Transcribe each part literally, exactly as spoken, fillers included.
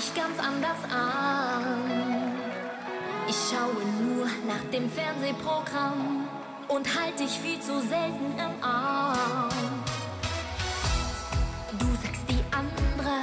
dich ganz anders an. Ich schaue nur nach dem Fernsehprogramm und halt dich viel zu selten im Arm. Du sagst, die andere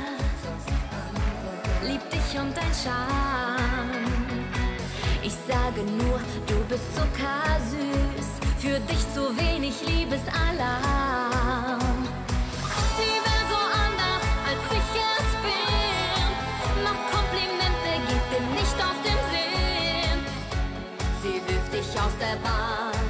liebt dich und dein Charme. Ich sage nur, du bist zuckersüß, für dich zu wenig Liebesalarm. Sie wär so anders, als ich es bin, macht Komplimente, geht dir nicht aus dem Sinn. Sie wirft dich aus der Bahn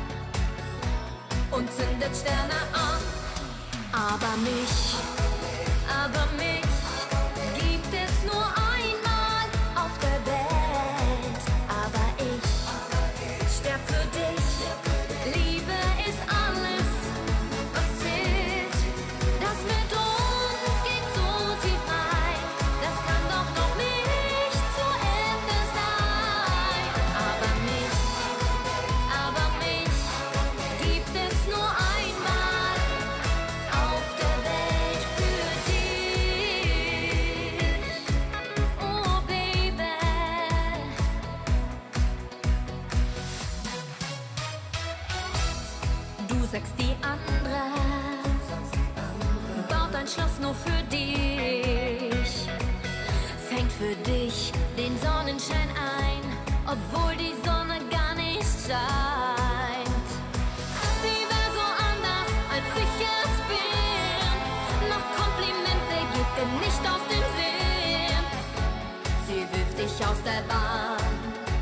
und zündet Sterne an. Aber mich, aber mich gibt es nur einmal auf der Welt. Aber ich sterb für dich. Liebe ist alles, was zählt. Das mit uns geht so tief rein. Das kann doch noch nicht zu Ende sein. Aber mich, aber mich gibt es nur einmal auf der Welt für dich. Oh Baby. Du sagst, die andere baut ein Schloss nur für dich, fängt für dich den Sonnenschein ein, obwohl die Sonne gar nicht scheint. Sie wär so anders, als ich es bin, macht Komplimente, geht dir nicht aus dem Sinn. Sie wirft dich aus der Bahn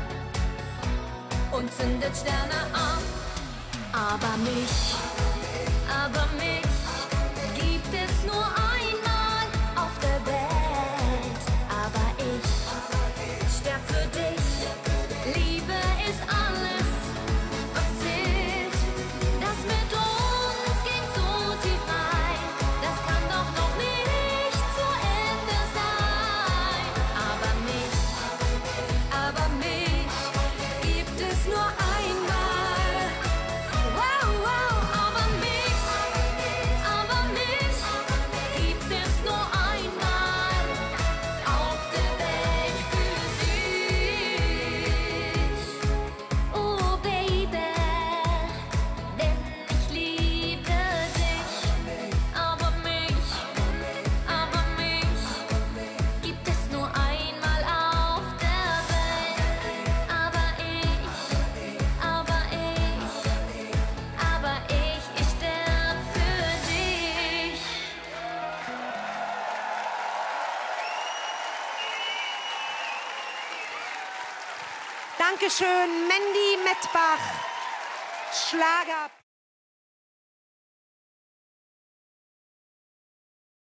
und zündet Sterne an. Aber mich, aber mich gibt es nur einmal auf der Welt. Aber ich sterb für dich. Liebe ist alles, was zählt. Das mit uns geht so tief rein. Das kann doch noch nicht zu Ende sein. Aber mich, aber mich gibt es nur einmal. Wow, wow, aber mich, aber mich gibt es nur einmal auf der Welt für dich. Oh Baby, denn ich liebe dich. Aber mich, aber mich gibt es nur einmal auf der Welt. Aber ich, aber ich, aber ich, ich sterb für dich. Dankeschön, Mandy Mettbach, Schlager.